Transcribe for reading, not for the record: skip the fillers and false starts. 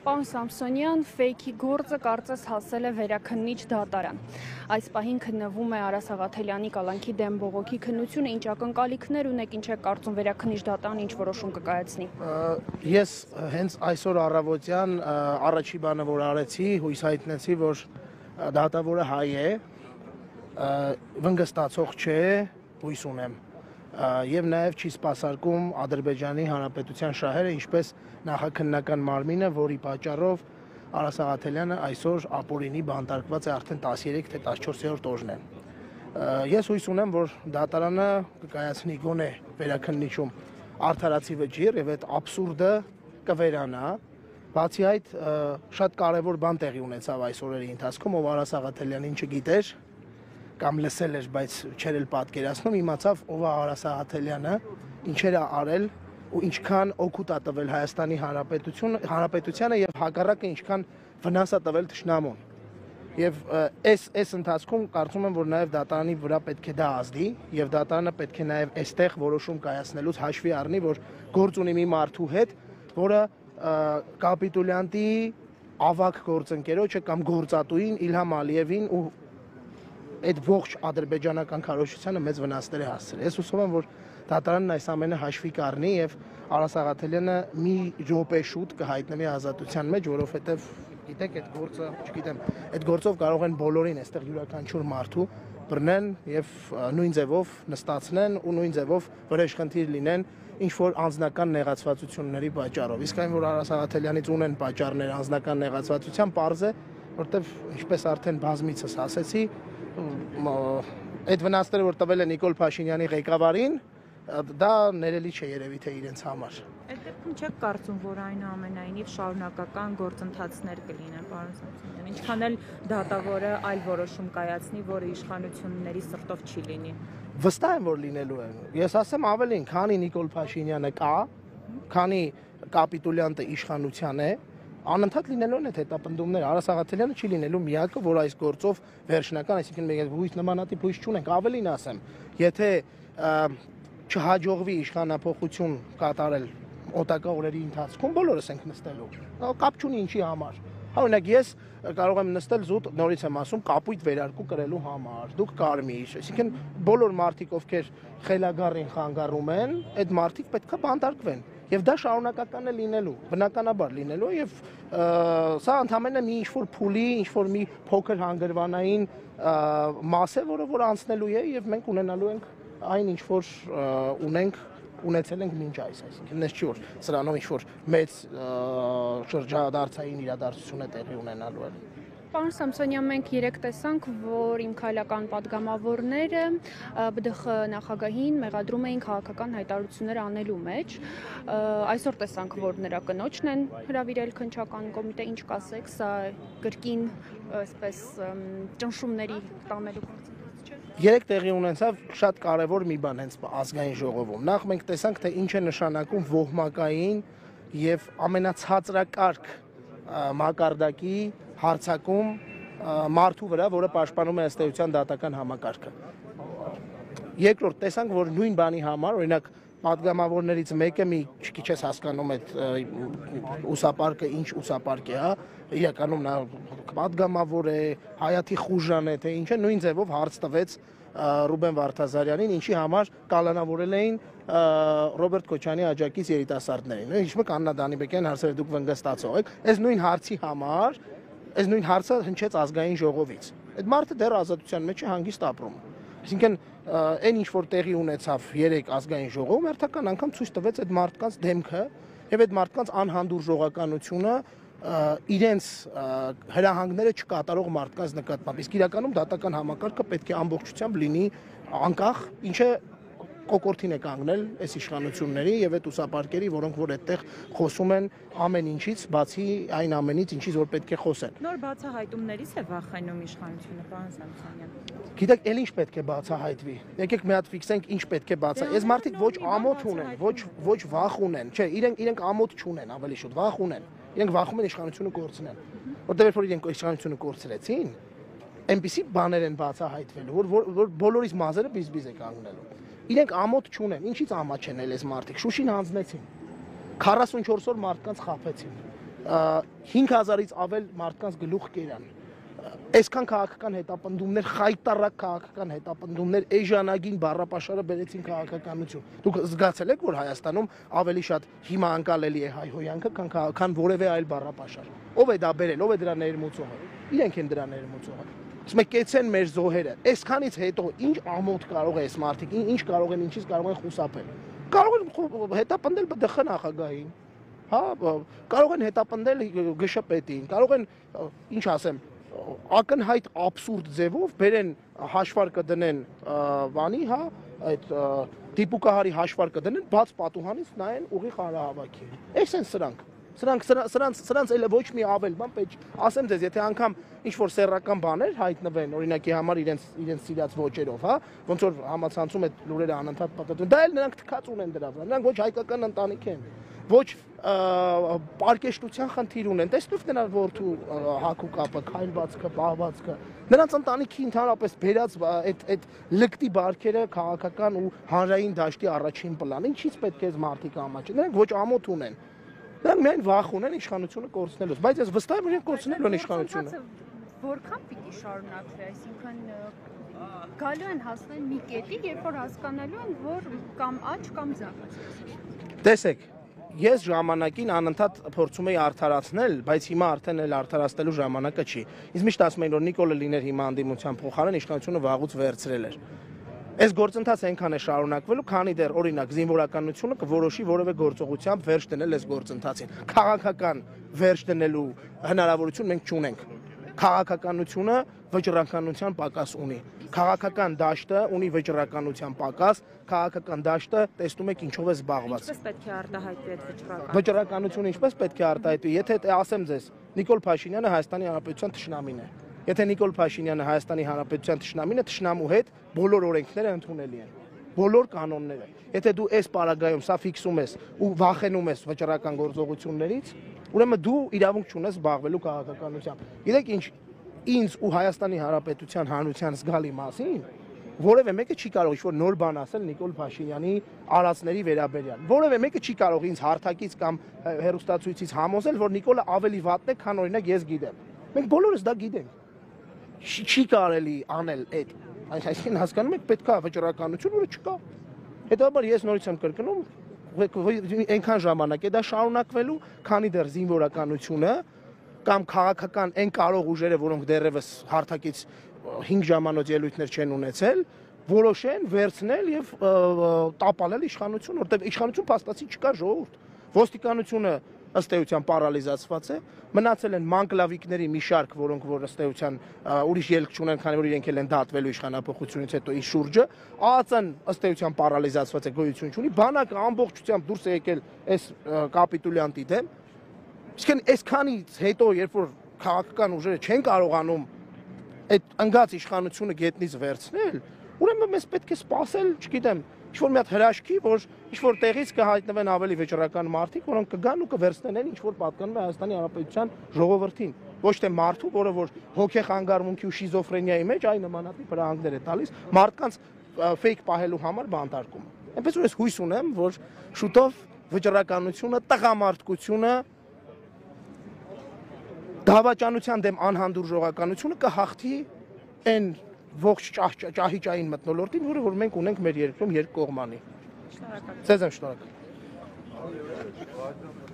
Պարոն Սամսոնյան, ֆեյքի գործը կարծես հասել է վերաքննիչ դատարան։ Այս պահին քննվում է Արա Սաղաթելյանի կալանքի դեմ բողոքի քննությունը, ինչ ակնկալիքներ ունեք, ինչ է կարծում վերաքննիչ դատարանը ինչ որոշում կկայացնի։ Ես հենց այսօր առավոտյան առաջի բանը որ արեցի, հույս հայտնեցի, որ դատավորը հայ է, վնգստացող չէ, հույս ունեմ։ Եվ նաև չի սպասարկում Ադրբեջանի Հանրապետության շահերը, ինչպես նախաքննական մարմինը, որի պատճառով Արա Սաղաթելյանը այսօր ապօրինի բանտարկված է արդեն 13 թե 14-րդ օրն է։ Ես հույս ունեմ, որ դատարանը կկայացնի գոնե վերաքննիչում արդարացի վճիռ եւ այդ աբսուրդը կվերանա։ Բացի այդ, շատ կարևոր բան տեղի ունեցավ այս օրերի ընթացքում, ով Արա Սաղաթելյանին չգիտեր կամ լսել էր, բայց չէր էլ պատկերացնում, իմացավ ով է Արա Սաղաթելյանը, ինչեր է արել ու ինչքան օգուտ է տվել Հայաստանի Հանրապետությանը եւ հակառակը ինչքան վնաս է տվել թշնամուն։ Եվ այս ընթացքում կարծում եմ, որ նաև դատարանի վրա պետք է դա ազդի եւ դատարանը պետք է նաև այստեղ որոշում կայացնելուց հաշվի առնի, որ գործ ունի մի մարդու հետ, որը կապիտուլյանտի ավագ գործընկերոջը կամ գործատուին Իլհամ Ալիևին ու այդ ողջ ադրբեջանական քարոզչությանը մեծ վնասներ է հասցրել։ Ես հուսով եմ, որ դատարանն այս ամենը հաշվի կառնի եւ Արա Սաղաթելյանը մի րոպե շուտ կհայտնվի ազատության մեջ, որովհետեւ գիտեք, այդ գործը, չգիտեմ, այդ գործով կարող են բոլորին այստեղ յուրաքանչյուր մարդու բռնեն եւ նույն ձևով նստացնեն ու նույն ձևով վրեժխնդիր լինեն ինչ որ անձնական նեղացվածությունների պատճառով։ Իսկ այն որ Արա Սաղաթելյանից ունեն պատճառներ անձնական նեղացվածության, պարզ է, որտեվ ինչպես արդեն բազմիցս ասեցի, այդ վնասները որ տվել է Նիկոլ Փաշինյանի ղեկավարին, դա ներելի չէ երևի թե իրենց համար։ Այդ դեպքում չեք կարծում, որ այնուամենայնիվ շարունակական գործընթացներ կլինեն, պարոն Սամսոնյան, ինչքան էլ դատավորը այլ որոշում կայացնի, որը իշխանությունների սրտով չի լինի։ Վստահ եմ, որ լինելու է։ Ես ասեմ ավելին, քանի Նիկոլ Փաշինյանը կա, քանի կապիտուլյանտը իշխանության է, անընդհատ լինելու են այդ հետապնդումները։ Արա Սաղաթելյանը չի լինելու միակը, որ այս գործով վերջնական, այսինքն մենք հույս նմանատիպ հույս չունենք, ավելին ասեմ, եթե չհաջողվի իշխանափոխություն կատարել օտակա օրերի ընթացքում, բոլորս ենք նստելու։ Կապ չունի ինչի համար։ Օրինակ ես կարող եմ նստել զուտ, նորից եմ ասում, կապույտ վերարկու կրելու համար, դուք կարմիր, այսինքն բոլոր մարդիկ, ովքեր խելագարին խանգարում են, այդ մարդիկ պետք է բանտարկվեն։ Եվ դա շարունակական է լինելու, բնականաբար լինելու եւ սա ընդհանրապես մի ինչ-որ փուլի, ինչ-որ մի փոքր հանգրվանային մաս է, որը որ անցնելու է եւ մենք ունենալու ենք այն ինչ-որ ունեցել ենք մինչ այս, այսինքն ես չի որ սրանով ինչ-որ մեծ շրջադարձային իրադարձություն է տեղի ունենալու է։ Պարոն Սամսոնյան, մենք երեք տեսանք, որ իմ քայլական падգամավորները ԲԴԽ նախագահին մեղադրում էին քաղաքական հայտարարություններ անելու մեջ։ Այսօր տեսանք, որ նրա կնոջն են հրավիրել քննչական կոմիտե, ինչ կասեք, սա կրկին այսպես ճնշումների տանելու գործընթաց չէ։ Երեք տեղի ունեցավ շատ կարևոր մի բան հենց ազգային ժողովում։ Նախ մենք տեսանք, թե ինչ է նշանակում ոհմակային եւ ամենացածրակարգ մակարդակի հարցակում մարդու վրա, որը պաշտպանում է ըստ էության դատական համակարգը։ Երկրորդ տեսանք, որ նույն բանի համար, օրինակ падգամավորներից մեկը մի քիչ ես հասկանում այդ ուսապարկը ինչ ուսապարկ է, հա, իրականում նա падգամավոր է, հայաթի խուժան է, թե ինչ է, նույն ձևով հարց տվեց Ռուբեն Վարդազարյանին, ինչի համար կալանավորել էին Ռոբերտ Քոչյանի աջակից երիտասարդներին։ Ինչպես Աննա Դանիբեկյան հարցերը դուք վնգստացող եք, այս նույն հարցի համար, այս նույն հարցը հնչեց ազգային ժողովից։ Այդ մարդը դեռ ազատության մեջ է հանգիստ ապրում։ Այսինքն այն ինչ որ տեղի ունեցավ երեք ազգային ժողովում, հերթական անգամ ցույց տվեց այդ մարդկանց դեմքը եւ այդ մարդկանց անհանդուրժողականությունը իրենց հրահանգները չկատարող մարդկանց նկատմամբ։ Իսկ իրականում դատական համակարգը պետք է ամբողջությամբ լինի անկախ, ինչը կոկորտին է կանգնել այս իշխանությունների եւ այդ ուսապարկերի, որոնք որ այդտեղ խոսում են ամեն ինչից, բացի այն ամենից, ինչից որ պետք է խոսեն։ Նոր բացահայտումներից է վախենում իշխանությունը, պարոն Սամսոնյան։ Գիտեք, ել ինչ պետք է բացահայտվի։ Եկեք մի հատ ֆիքսենք ինչ պետք է բացա։ Այս մարդիկ ոչ ամոթ ունեն, ոչ վախ ունեն, չէ, իրենք ամոթ չունեն, ավելի շուտ վախ ունեն։ Իրենք վախում են իշխանությունը կորցնել։ Որտեղ որ իրենք իշխանությունը կորցրեցին, այնպիսի բաներ են բացահայտվելու, որ բոլորիս մազերը բիզբիզ է կանգնելու։ Իրենք ամոթ չունեն, ինչից ամաչ են այս մարդիկ։ Շուշին հանձնեցին։ 44 օր մարդկանց խաբեցին։ 5000-ից ավել մարդկանց գլուխ կերան։ Այսքան քաղաքական հետապնդումներ, խայտարակ քաղաքական հետապնդումներ, էժանագին բառապաշարը բերեցին քաղաքականություն։ Դուք զգացել եք, որ Հայաստանում ավելի շատ հիմա անկալելի է հայհոյանքը, քան որևէ այլ բառապաշար։ Ով է դա բերել, ով է դրա ներմուծողը։ Իրենք են դրա ներմուծողը։ Իսկ կեցեն մեր զոհերը։ Այսքանից հետո ինչ ամոթ կարող է այս մարդիկ, ինչ կարող են, ինչից կարող են խուսափել։ Կարող են հետապնդել ԲԴԽ նախագահին։ Հա, կարող են հետապնդել ԳՇՊՏ-ին, կարող են, ինչ ասեմ, ակնհայտ абսուրդ ձևով բերեն հաշվարկը դնեն բանի, հա, այդ դիպուկահարի հաշվարկը դնեն, բաց պատուհանից նայեն ուղիղ հանրահավաքին։ Այս են սրանք։ Սրանց էլ ոչ մի ավել բան պետք։ Ասեմ ձեզ, եթե անգամ ինչ որ սեռական բաներ հայտնվեն, օրինակի համար իրենց սիրած ոճերով, հա, ոնց որ համացանցում այդ լուրերը անընդհատ պատտվում, դա էլ նրանք թքած ունեն դրա վրա։ Նրանք ոչ հայկական ընտանիք են, ոչ պարկեշտության խնդիր ունեն։ Տեսնուք նրա որդու հակու կապը, քայլվածքը, պահվածքը։ Նրանց ընտանիքի ընդհանրապես բերած այդ լկտի բարքերը քաղաքական ու հանրային դաշտի առաջին պլան։ Ինչից պետք է այս մարդիկ ամաչեն։ Նրանք ոչ ամոթ ունեն։ Նրանք միայն վախ ունեն իշխանությունը կորցնելուց, բայց ես վստահ եմ, որ իրենք կորցնելու են իշխանությունը։ Որքան պիտի շարունակվի, այսինքն գալու են հասնել մի կետի, երբ որ հասկանալու են, որ կամ աճ կամ ձախ։ Տեսեք, ես ժամանակին անընդհատ փորձում էի արդարացնել, բայց հիմա արդեն էլ արդարացնելու ժամանակը չի։ Իսկ միշտ ասում էին, որ Նիկոլը լիներ հիմա անդիմության փոխարեն, իշխանությունը վաղուց վերցրել էր։ Այս գործընթացը այնքան է շարունակվելու, քանի դեռ օրինակ զինվորականությունը կորոշի որևէ գործողությամբ վերջ դնել այս գործընթացին։ Քաղաքական վերջ դնելու հնարավորություն մենք չունենք։ Քաղաքականությունը վճռականության պակաս ունի։ Քաղաքական դաշտը ունի վճռականության պակաս, քաղաքական դաշտը տեսնում եք ինչով է զբաղված։ Ինչպես պետք է արտահայտվի այդ վճռականությունը։ Վճռականությունը ինչպես պետք է արտահայտվի, եթե ասեմ ձեզ, Նիկոլ Փաշինյանը Հայաստանի Հանրապետության թշնամին է։ Եթե Նիկոլ Փաշինյանը Հայաստանի Հանրապետության թշնամին է, թշնամու հետ բոլոր օրենքները ընդունելի են, բոլոր կանոնները։ Եթե դու այս պարագայում սա ֆիքսում ես ու վախենում ես վճռական գործողություններից, ուրեմն դու իրավունք չունես զբաղվելու քաղաքականությամբ։ Գիտեք ինչ, ինձ ու Հայաստանի Հանրապետության հանրության զգալի մասին որևէ մեկը չի կարող ինչ-որ նոր բան ասել Նիկոլ Փաշինյանի արածների վերաբերյալ։ Որևէ մեկը չի կարող ինձ հարթակից կամ հեռուստացույցից համոզել, որ Նիկոլը ավելի վատն է, քան օրինակ ես գիտեմ։ Մենք բոլորս դա գիտենք։ Չի կարելի անել այդ։ Այսինքն հասկանում եք, պետք է վճռականություն, որը չկա։ Հետո ես նորից եմ կրկնում, այնքան ժամանակ է դա շարունակվելու, քանի դեռ զինվորականությունը կամ քաղաքական այն կարող ուժերը, որոնք դեռևս հարթակից 5 ժամանոց ելույթներ չեն ունեցել, որոշեն վերցնել եւ տապալել իշխանություն, որտեղ իշխանություն փաստացի չկա ժողովուրդ։ Ոստիկանությունը ըստ էության պարալիզացված է, մնացել են մանկլավիկների մի շարք, որոնք որ ըստ էության ուրիշ ելք չունեն, քանի որ իրենք էլ են դատվելու իշխանափոխությունից հետո իր շուրջը, ԱԱԾ-ն ըստ էության պարալիզացված է, գոյություն չունի, բանակը ամբողջությամբ դուրս է եկել այս կապիտուլյանտի դեմ։ Իսկ այսքանից հետո, երբ որ քաղաքական ուժերը չեն կարողանում այդ ընկած իշխանությունը գետնից վերցնել, ուրեմն մեզ պետք է սպասել, չգիտեմ, ինչ-որ մի հատ հրաշքի, որ ինչ-որ տեղից կհայտնվեն ավելի վճռական մարդիկ, որոնք կգան ու կվերցնեն ինչ-որ պատկանում է Հայաստանի Հանրապետության ժողովրդին, ոչ թե մարդու, որը որ հոգեխանգարմունքի ու շիզոֆրենիայի մեջ այ նմանատիպ վրահանգներ է տալիս մարդկանց ֆեյք պահելու համար բանտարկում։ Այնպես որ ես հույս ունեմ, որ շուտով վճռականությունը, տղամարդկությունը, դավաճանության դեմ անհանդուրժողականությունը կհաղթի այն ողջ ճահիճային մթնոլորտին, որը մենք ունենք մեր երկրում երկկողմանի։ Շնորհակալ։ Ձեզ եմ շնորհակալ։